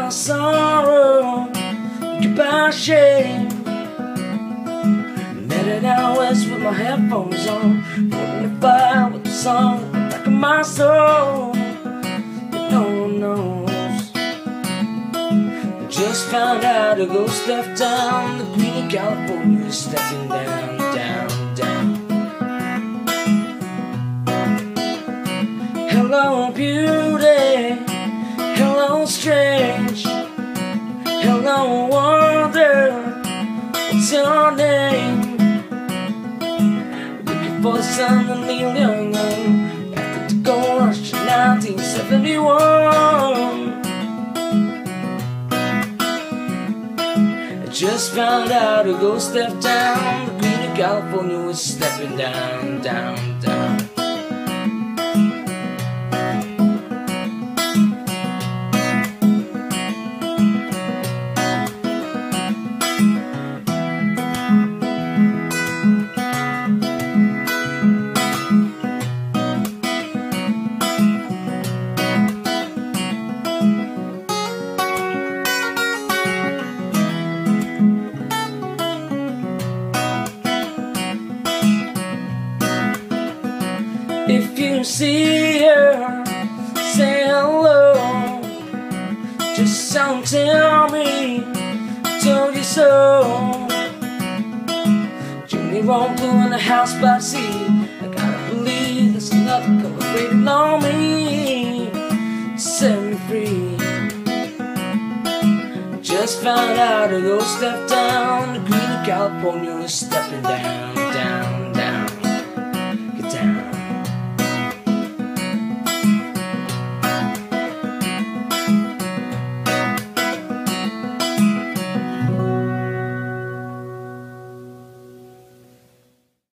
my sorrow, goodbye shame. Headed out west with my headphones on, putting the fire with the song at the back of my soul. But no one knows. I just found out a ghost left down. The Queen of California is stepping down, down, down. Hello beauty, hello strange, hello wonder, what's your name? Looking for the sun and Neil Young, after the gold rush in 1971. I just found out a ghost left town. The Queen of California was stepping down, down, down. If you see her, say hello. Just don't tell me I told you so. Jimmy won't blow in the house by the sea. I gotta believe there's nothing coming waiting on me to set me free. Just found out a ghost left down. The Queen of California is stepping down.